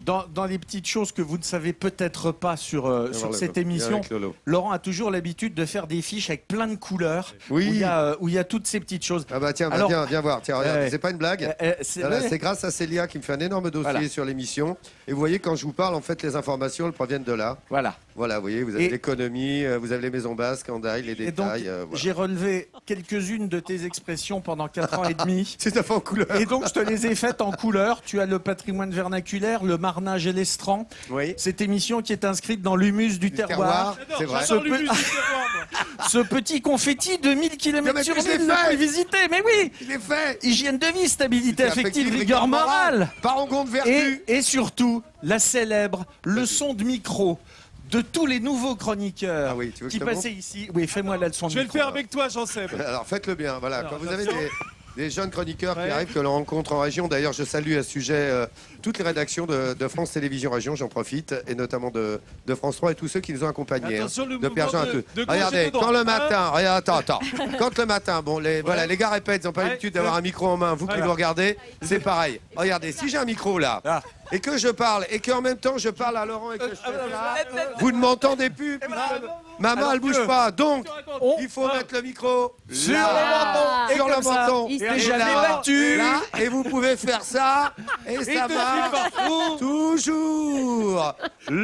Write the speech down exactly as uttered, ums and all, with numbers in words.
dans, dans les petites choses que vous ne savez peut-être pas sur, euh, sur cette émission, Laurent a toujours l'habitude de faire des fiches avec plein de couleurs, oui. où il y a, euh, où il y a toutes ces petites choses. Ah bah tiens, bah Alors, viens, viens voir. Tiens, regarde, euh, c'est pas une blague. Euh, euh, c'est Voilà, ouais. c'est grâce à Célia qui me fait un énorme dossier Voilà. sur l'émission. Et vous voyez, quand je vous parle, en fait, les informations elles proviennent de là. Voilà. Voilà, vous voyez, vous avez Et- l'économie, euh, vous avez les maisons basques, Candaille, les Et donc, détails. euh, voilà. j'ai relevé quelques-unes de tes expressions pendant quatre ans et demi. C'est à fait en couleur. Et donc, je te les ai faites en couleur. Tu as le patrimoine vernaculaire, le marnage et l'estran. Oui. Cette émission qui est inscrite dans l'humus du, Du terroir. terroir, c'est vrai. Ce, pe- Ce petit confetti de mille Non, kilomètres mais sur je l'ai mille, fait. le plus visité. Mais oui, Il est fait. hygiène de vie, stabilité C'est affective, affectif, rigueur morale. Parangon de vertu. Et, et surtout, la célèbre leçon de micro de tous les nouveaux chroniqueurs Ah oui, tu veux que qui je te montre passaient ici. Oui, fais-moi la leçon de Je vais le micro. faire avec toi, Jean-Seb. Alors faites-le bien, voilà. Alors, Quand vous avez attention. des, des jeunes chroniqueurs Ouais. qui arrivent, que l'on rencontre en région, d'ailleurs je salue à ce sujet euh, toutes les rédactions de, de France Télévisions Région, j'en profite, et notamment de, de France trois et tous ceux qui nous ont accompagnés. Attention, le de mouvement Pierre-Jean à de- tous. de gauche et Regardez, de droite, quand le hein. matin, regarde, attends, attends, quand le matin, bon, les, voilà, les gars répètent, ils n'ont pas Ouais, l'habitude d'avoir c'est- un micro en main, vous qui Voilà. nous regardez, c'est pareil. Regardez, si j'ai un micro là, Ah. et que je parle, et qu'en même temps je parle à Laurent et que je fais ça, vous ne m'entendez plus, putain. Maman, Alors elle bouge que- pas, donc On- il faut mettre le micro Sur là, le menton. Et sur le comme ça, menton. il s'est Et jamais là, battu. et là, et vous pouvez faire ça, et ça te va suit partout. toujours.